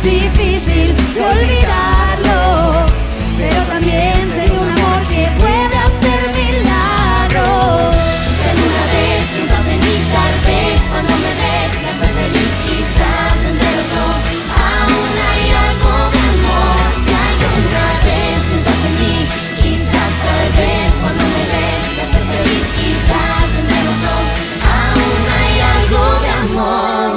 difícil de olvidarlo, pero también sé de un amor que puede hacer milagros. Si alguna vez piensas en mí, tal vez cuando me ves te hace feliz, quizás entre los dos aún hay algo de amor. Si alguna vez piensas en mí, quizás tal vez cuando me ves te hace feliz, quizás entre los dos aún hay algo de amor.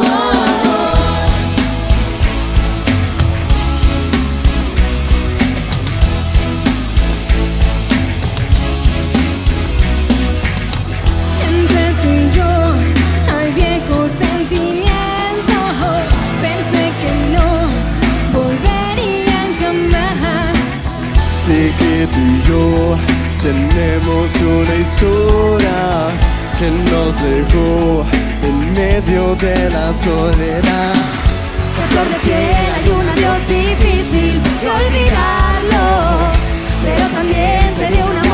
Sé que tú y yo tenemos una historia que nos dejó en medio de la soledad. A flor de piel hay un adiós difícil de olvidarlo, pero también sé de una